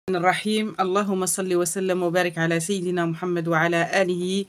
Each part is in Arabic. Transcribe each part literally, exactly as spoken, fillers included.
الرحيم. اللهم صل وسلم وبارك على سيدنا محمد وعلى آله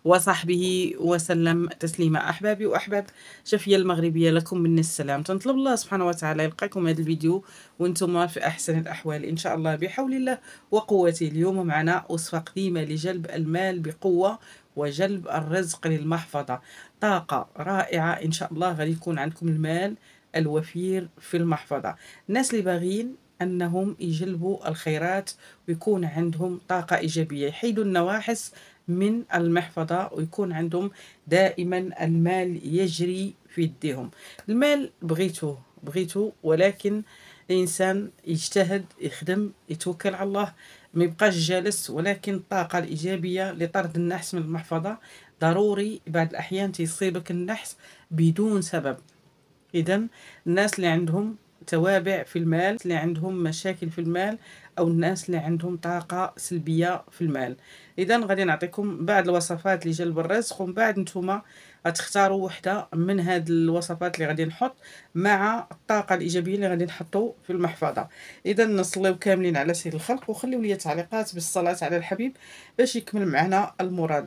وصحبه وسلم تسليما. أحبابي وأحباب شفية المغربية، لكم من السلام. تنطلب الله سبحانه وتعالى يلقاكم هذا الفيديو وانتم في أحسن الأحوال إن شاء الله بحول الله وقوته. اليوم معنا وصفة قديمة لجلب المال بقوة وجلب الرزق للمحفظة، طاقة رائعة إن شاء الله. غادي يكون عندكم المال الوفير في المحفظة. الناس اللي باغيين أنهم يجلبوا الخيرات ويكون عندهم طاقة إيجابية، يحيدوا النواحس من المحفظة ويكون عندهم دائما المال يجري في يديهم. المال بغيتوه بغيتوه ولكن الإنسان يجتهد، يخدم، يتوكل على الله، ما يبقاش جالس. ولكن الطاقة الإيجابية لطرد النحس من المحفظة ضروري. بعض الأحيان تصيبك النحس بدون سبب. إذن الناس اللي عندهم توابع في المال، اللي عندهم مشاكل في المال، أو الناس اللي عندهم طاقة سلبية في المال، إذن غادي نعطيكم بعض الوصفات لجلب الرزق، ومن بعد نتوما غتختاروا وحدة من هاد الوصفات اللي غادي نحط مع الطاقة الإيجابية اللي غادي نحطو في المحفظة. إذن نصليو كاملين على سيد الخلق وخليو لي تعليقات بالصلاة على الحبيب باش يكمل معنا المراد.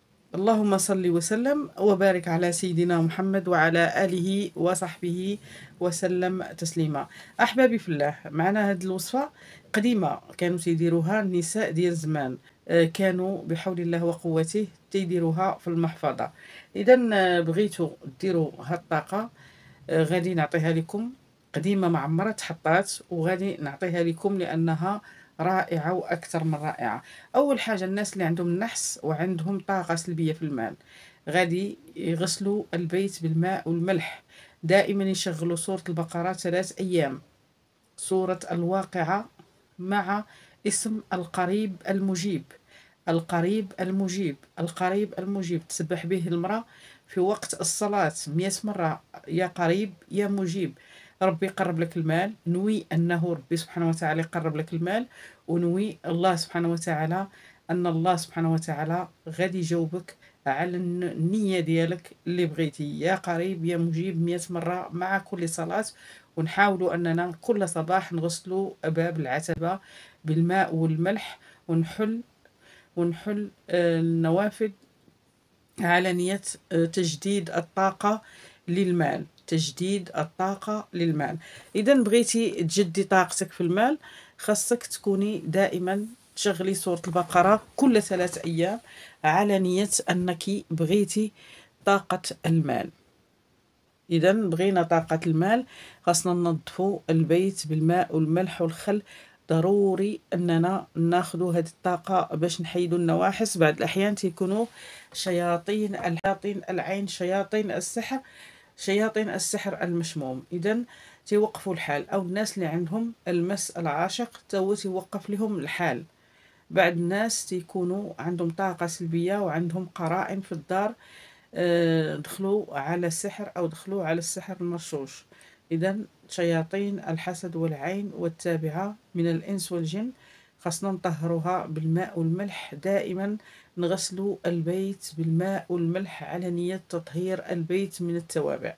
اللهم صل وسلم وبارك على سيدنا محمد وعلى آله وصحبه وسلم تسليما. أحبابي في الله، معنا هذه الوصفة قديمة كانوا تيديروها النساء ديال زمان، كانوا بحول الله وقوته تيديروها في المحفظة. إذا بغيتوا ديروا هاد الطاقة غادي نعطيها لكم، قديمة معمرة تحطات، وغادي نعطيها لكم لأنها رائعة وأكثر من رائعة. أول حاجة، الناس اللي عندهم النحس وعندهم طاقة سلبية في المال غادي يغسلوا البيت بالماء والملح. دائما يشغلوا سورة البقرة ثلاث أيام، سورة الواقعة مع اسم القريب المجيب. القريب المجيب القريب المجيب تسبح به المرأة في وقت الصلاة مئة مرة، يا قريب يا مجيب. ربي يقرب لك المال، نوي أنه ربي سبحانه وتعالى يقرب لك المال، ونوي الله سبحانه وتعالى أن الله سبحانه وتعالى غادي يجاوبك على النية ديالك اللي بغيتي. يا قريب يا مجيب مئة مرة مع كل صلاة. ونحاولوا أننا كل صباح نغسلوا باب العتبة بالماء والملح، ونحل ونحل النوافذ على نية تجديد الطاقة للمال، تجديد الطاقة للمال. إذا بغيتي تجدي طاقتك في المال خاصك تكوني دائما تشغلي سورة البقرة كل ثلاث أيام على نية أنك بغيتي طاقة المال. إذا بغينا طاقة المال خاصنا ننظفوا البيت بالماء والملح والخل. ضروري أننا ناخذوا هذه الطاقة باش نحيدوا النواحس. بعض الأحيان تيكونوا شياطين الشياطين العين، شياطين السحر، شياطين السحر المشموم. إذا تيوقفوا الحال، أو الناس اللي عندهم المس العاشق تو تيوقف لهم الحال. بعض الناس تيكونوا عندهم طاقة سلبية وعندهم قرائن في الدار، دخلوا على السحر أو دخلوا على السحر المرشوش. إذا شياطين الحسد والعين والتابعة من الإنس والجن خاصنا نطهروها بالماء والملح. دائما نغسلوا البيت بالماء والملح على نية تطهير البيت من التوابع.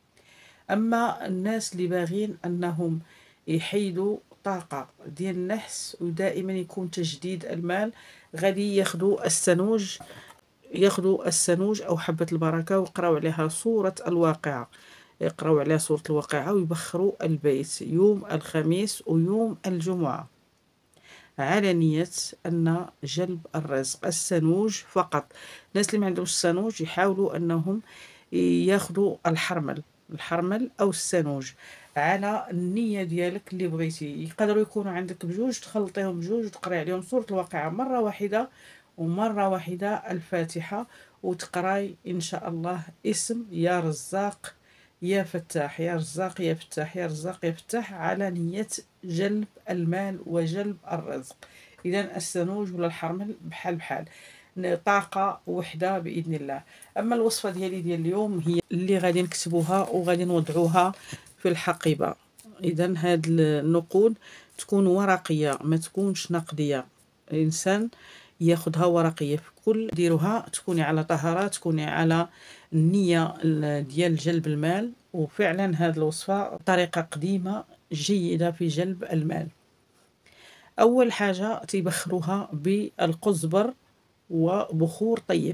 أما الناس اللي باغين أنهم يحيدوا طاقة ديال النحس ودائما يكون تجديد المال، غادي ياخدوا السنوج ياخذوا السنوج أو حبة البركة ويقراو عليها سورة الواقعة، يقراو عليها سورة الواقعة ويبخروا البيت يوم الخميس ويوم الجمعة على نية أن جلب الرزق. السنوج فقط. الناس اللي ما عندهمش السنوج يحاولوا أنهم ياخذوا الحرمل الحرمل أو السنوج على النية ديالك اللي بغيتي. يقدروا يكونوا عندك بجوج، تخلطيهم بجوج وتقري عليهم سورة الواقعة مرة واحدة ومرة واحدة الفاتحة، وتقراي إن شاء الله اسم يا رزاق يا فتاح، يا رزاق يا فتاح، يا رزاق يا فتاح، على نية جلب المال وجلب الرزق. إذا السنوج ولا الحرمل بحال بحال طاقة وحدة بإذن الله. أما الوصفة ديالي ديال اليوم هي اللي غادي نكتبوها وغادي نوضعوها في الحقيبة. إذا هاد النقود تكون ورقية ما تكونش نقدية. الإنسان ياخدها ورقيه في كل ديروها تكوني على طهاره، تكوني على النيه ديال جلب المال. وفعلا هذه الوصفه طريقه قديمه جيده في جلب المال. اول حاجه تيبخروها بالقزبر وبخور طيب،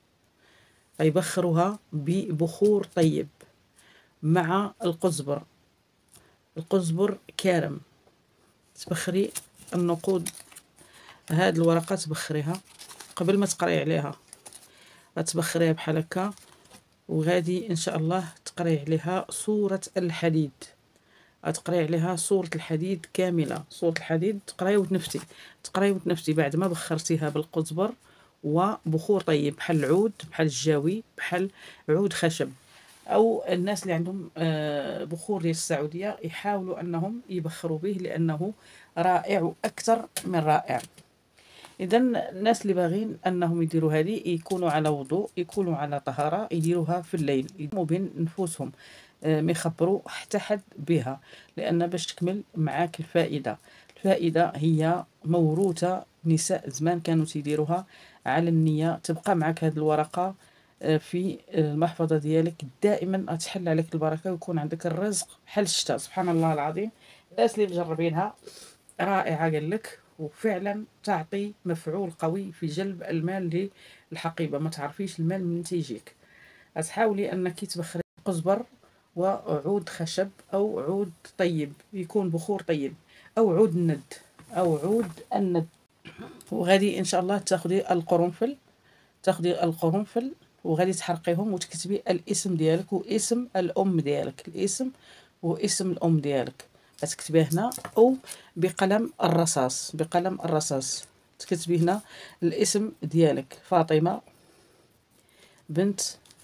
غيبخروها ببخور طيب مع القزبر، القزبر كارم. تبخري النقود، هاد الورقه تبخريها قبل ما تقراي عليها، غتبخريها بحال هكا، وغادي ان شاء الله تقراي عليها سوره الحديد، غتقراي عليها سوره الحديد كامله، سوره الحديد تقراي وتنفتي، تقراي وتنفتي بعد ما بخرتيها بالقزبر وبخور طيب، بحال العود، بحال الجاوي، بحال عود خشب، او الناس اللي عندهم آه بخور ديال السعوديه يحاولوا انهم يبخروا به لانه رائع واكثر من رائع. اذا الناس اللي باغين انهم يديروا هذه يكونوا على وضوء، يكونوا على طهاره، يديروها في الليل، يديروا بين نفوسهم، آه ما يخبروا حتى حد بها، لان باش تكمل معاك الفائده. الفائده هي موروثه، نساء زمان كانوا تيديروها على النيه، تبقى معك هذه الورقه في المحفظه ديالك دائما، تحل عليك البركه ويكون عندك الرزق بحال الشتاء. سبحان الله العظيم، الناس اللي مجربينها رائعه قال لك، وفعلا تعطي مفعول قوي في جلب المال للحقيبه. ما تعرفيش المال من تيجيك. تحاولي انك تبخري قزبر وعود خشب او عود طيب، يكون بخور طيب، او عود الند، او عود الند. وغادي ان شاء الله تاخدي القرنفل، تاخدي القرنفل وغادي تحرقيهم وتكتبي الاسم ديالك واسم الام ديالك، الاسم واسم الام ديالك غتكتبيه هنا، او بقلم الرصاص، بقلم الرصاص تكتبي هنا الاسم ديالك فاطمه بنت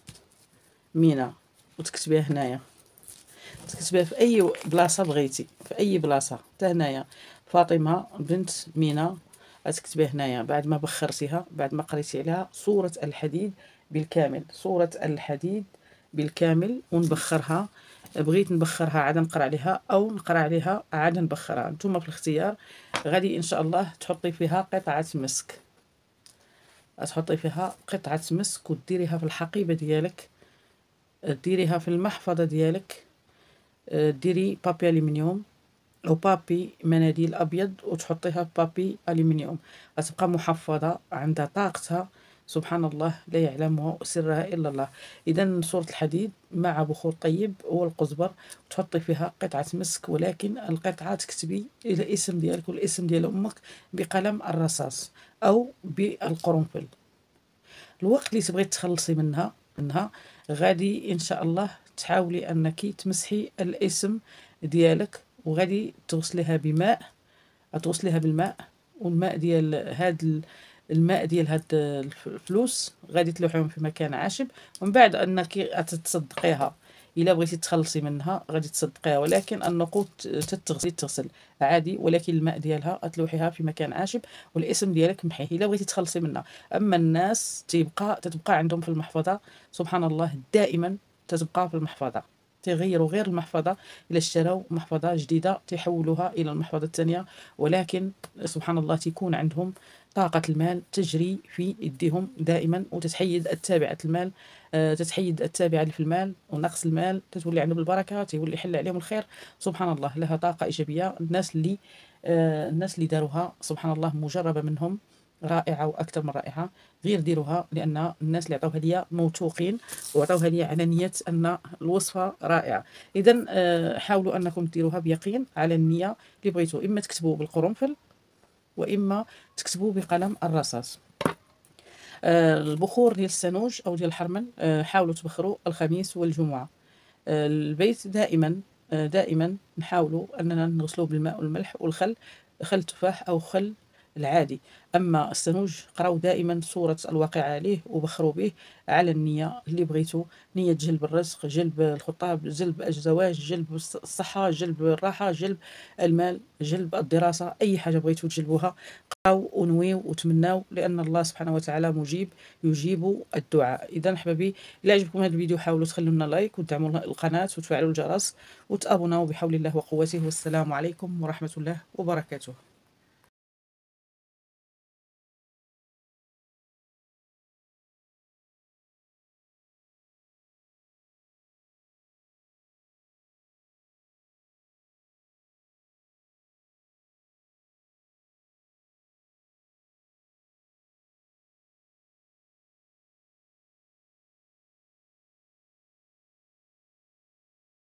مينا، وتكتبيه هنايا، تكتبيها في اي بلاصه بغيتي، في اي بلاصه، حتى هنايا فاطمه بنت مينا غتكتبيه هنايا. بعد ما بخرتيها، بعد ما قريتي عليها سوره الحديد بالكامل، سوره الحديد بالكامل، ونبخرها. بغيت نبخرها عاد نقرا عليها، او نقرا عليها عاد نبخرها، نتوما في الاختيار. غادي ان شاء الله تحطي فيها قطعه مسك، تحطي فيها قطعه مسك وديريها في الحقيبه ديالك، ديريها في المحفظه ديالك، ديري بابي الومنيوم او بابي مناديل ابيض وتحطيها في بابي الومنيوم، غتبقى محفظه عندها طاقتها. سبحان الله لا يعلمها سرها الا الله. اذا سوره الحديد مع بخور طيب والقزبر، تحطي فيها قطعه مسك، ولكن القطعه تكتبي الاسم ديالك والاسم ديال امك بقلم الرصاص او بالقرنفل. الوقت اللي تبغي تخلصي منها منها غادي ان شاء الله تحاولي انك تمسحي الاسم ديالك، وغادي تغسليها بماء، غتغسليها بالماء، والماء ديال هاد الماء ديال هاد الفلوس غادي تلوحيهم في مكان عاشب، ومن بعد انك تتصدقيها. الا بغيتي تخلصي منها غادي تصدقيها، ولكن النقود تتغسل تغسل عادي، ولكن الماء ديالها تلوحيها في مكان عاشب، والاسم ديالك محيه الا بغيتي تخلصي منها. اما الناس تيبقى تتبقى عندهم في المحفظه، سبحان الله دائما تتبقى في المحفظه، تغيروا غير المحفظه، الا اشتراو محفظه جديده تيحولوها الى المحفظه الثانيه، ولكن سبحان الله تيكون عندهم طاقه المال تجري في يديهم دائما، وتتحيد التابعه المال، أه تتحيد التابعه اللي في المال، ونقص المال تتولي عندهم البركه، تيولي يحل عليهم الخير. سبحان الله لها طاقه ايجابيه. الناس اللي أه الناس اللي داروها سبحان الله مجربه منهم، رائعه واكثر من رائعه. غير ديروها، لان الناس اللي عطاوها ليا موثوقين وعطاوها ليا على نيه ان الوصفه رائعه. اذا أه حاولوا انكم ديروها بيقين على النيه اللي بغيتو، اما تكتبوا بالقرنفل واما تكتبوا بقلم الرصاص. أه البخور ديال السنوج او ديال الحرمل أه حاولوا تبخروا الخميس والجمعه. أه البيت دائما أه دائما نحاولوا اننا نغسلوه بالماء والملح والخل، خل التفاح او خل العادي. اما السنوج قراو دائما سوره الواقعه عليه وبخروا به على النيه اللي بغيتو، نيه جلب الرزق، جلب الخطاب، جلب الزواج، جلب الصحه، جلب الراحه، جلب المال، جلب الدراسه، اي حاجه بغيتو تجلبوها قراو ونويو وتمناو، لان الله سبحانه وتعالى مجيب يجيب الدعاء. اذا احبابي الى عجبكم هذا الفيديو حاولوا تخلوا لنا لايك وتدعموا القناه وتفعلوا الجرس وتابوناو بحول الله وقوته. والسلام عليكم ورحمه الله وبركاته.